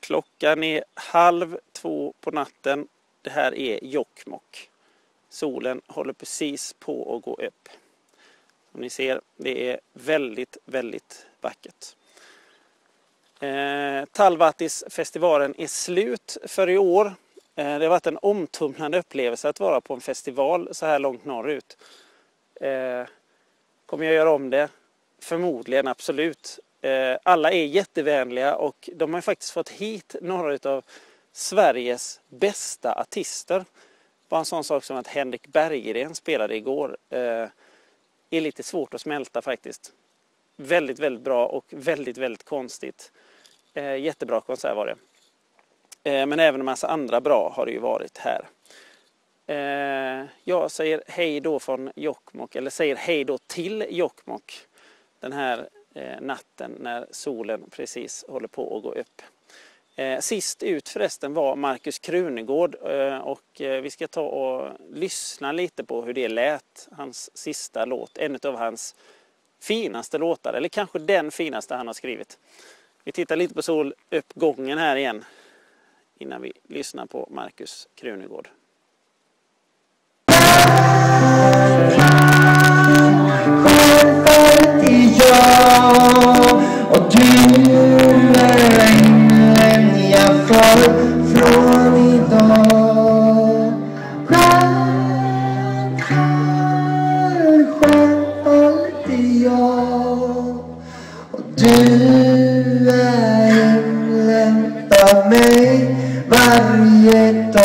Klockan är 1:30 på natten. Det här är Jokkmokk. Solen håller precis på att gå upp. Som ni ser, det är väldigt, väldigt vackert. Talvivaattisfestivalen är slut för i år. Det har varit en omtumlande upplevelse att vara på en festival så här långt norrut. Kommer jag göra om det? Förmodligen, absolut. Alla är jättevänliga och de har faktiskt fått hit några av Sveriges bästa artister. Bara en sån sak som att Henrik Berggren spelade igår är lite svårt att smälta faktiskt. Väldigt, väldigt bra och väldigt, väldigt konstigt. Jättebra konsert var det. Men även en massa andra bra har det ju varit här. Jag säger hej då från Jokkmokk, eller säger hej då till Jokkmokk den här natten när solen precis håller på att gå upp. Sist ut förresten var Markus Krunegård och vi ska ta och lyssna lite på hur det lät, hans sista låt, en av hans finaste låtar, eller kanske den finaste han har skrivit. Vi tittar lite på soluppgången här igen innan vi lyssnar på Markus Krunegård. Och du är änglen jag får från idag. Själv alltid jag. Och du är änglen av mig varje dag.